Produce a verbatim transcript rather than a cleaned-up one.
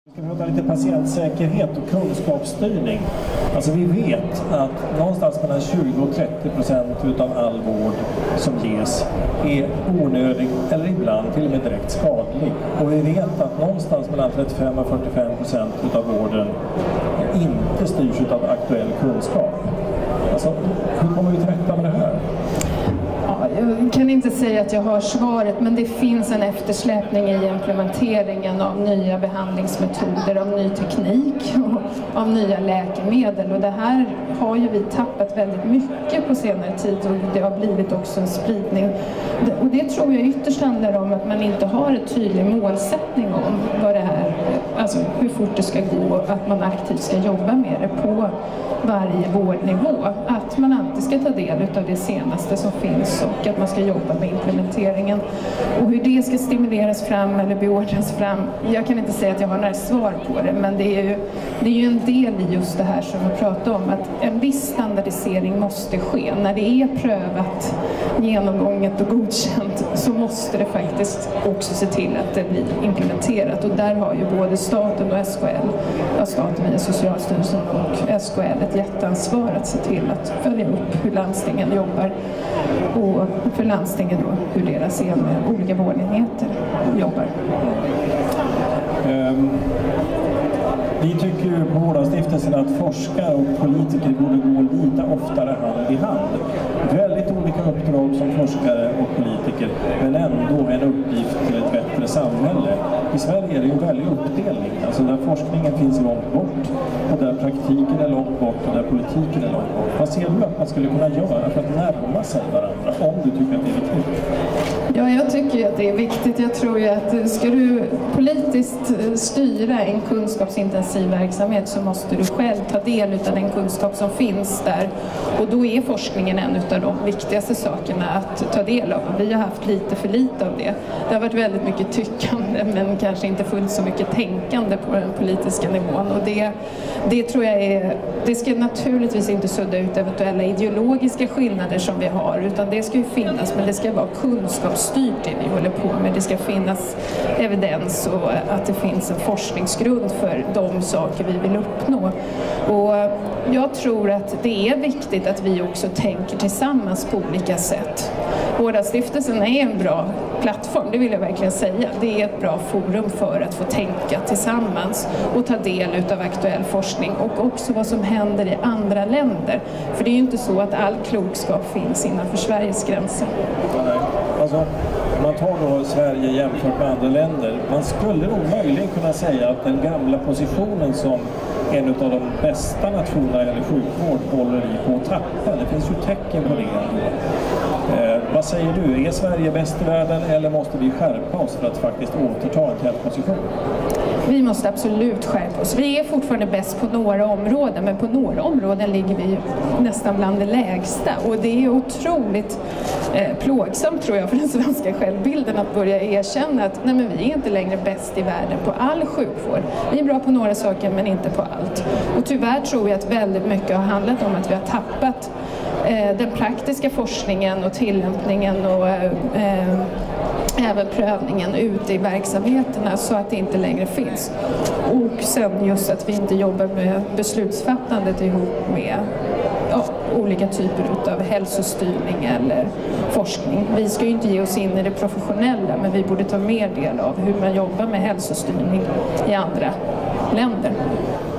Vi ska prata lite patientsäkerhet och kunskapsstyrning. Alltså vi vet att någonstans mellan tjugo och trettio procent utav all vård som ges är onödig eller ibland till och med direkt skadlig. Och vi vet att någonstans mellan trettiofem och fyrtiofem procent utav vården inte styrs utav aktuell kunskap. Alltså, hur kommer vi till rätta med det här? Jag kan inte säga att jag har svaret, men det finns en eftersläpning i implementeringen av nya behandlingsmetoder, av ny teknik och av nya läkemedel. Och det här har ju vi tappat väldigt mycket på senare tid och det har blivit också en spridning. Och det tror jag ytterst handlar om att man inte har en tydlig målsättning om vad det här, alltså hur fort det ska gå och att man aktivt ska jobba med det på varje vårdnivå. Att man alltid ska ta del av det senaste som finns och att man ska jobba med implementeringen. Och hur det ska stimuleras fram eller beordras fram, jag kan inte säga att jag har några svar på det, men det är ju, det är ju en del i just det här som vi pratar om, att en viss standardisering måste ske. När det är prövat, genomgånget och godkänt så måste det faktiskt också se till att det blir implementerat. Och där har ju både staten och S K L, ja, staten via Socialstyrelsen och S K L ett jätteansvar att se till att följa upp hur landstingen jobbar och för landstingen då hur deras olika vårdenheter jobbar. Um, vi tycker ju på Vårdanstiftelsen att forskare och politiker borde gå lite oftare hand i hand. Väldigt olika uppdrag som forskare och politiker, men ändå en uppgift till ett bättre samhälle. I Sverige är det ju en väldig uppdelning, alltså där forskningen finns långt bort och där praktiken är långt bort och där politiken är långt bort. Vad ser du att man skulle kunna göra för att närma sig varandra, om du tycker att det är viktigt? Ja, jag tycker ju att det är viktigt. Jag tror ju att ska du politiskt styra en kunskapsintensiv verksamhet så måste du själv ta del av den kunskap som finns där. Och då är forskningen en av de viktigaste sakerna att ta del av. Vi har haft lite för lite av det. Det har varit väldigt mycket tyckande men kanske inte fullt så mycket tänkande på den politiska nivån. Och det, det tror jag är, det ska naturligtvis inte sudda ut eventuella ideologiska skillnader som vi har, utan det ska ju finnas, men det ska vara kunskapsstyrt det vi håller på med. Det ska finnas evidens och att det finns en forskningsgrund för de saker vi vill uppnå. Och jag tror att det är viktigt att vi också tänker tillsammans på olika sätt. Vårdanstiftelsen är en bra plattform, det vill jag verkligen säga. Det är ett bra forum för att få tänka tillsammans och ta del av aktuell forskning och också vad som händer i andra länder. För det är ju inte så att all klokskap finns innanför Sveriges gränser. Nej, alltså om man tar då Sverige jämfört med andra länder, man skulle nog möjligen kunna säga att den gamla positionen som en av de bästa nationerna eller sjukvård håller i på att tappa. Det finns ju tecken på det ändå. Eh, vad säger du? Är Sverige bäst i världen eller måste vi skärpa oss för att faktiskt återta en tätposition? Vi måste absolut skärpa oss. Vi är fortfarande bäst på några områden, men på några områden ligger vi nästan bland det lägsta. Och det är otroligt eh, plågsamt, tror jag, för den svenska självbilden att börja erkänna att nej, men vi är inte längre bäst i världen på all sjukvård. Vi är bra på några saker, men inte på allt. Och tyvärr tror jag att väldigt mycket har handlat om att vi har tappat eh, den praktiska forskningen och tillämpningen och eh, även prövningen ute i verksamheterna så att det inte längre finns. Och sen just att vi inte jobbar med beslutsfattandet ihop med ja, olika typer av hälsostyrning eller forskning. Vi ska ju inte ge oss in i det professionella, men vi borde ta mer del av hur man jobbar med hälsostyrning i andra länder.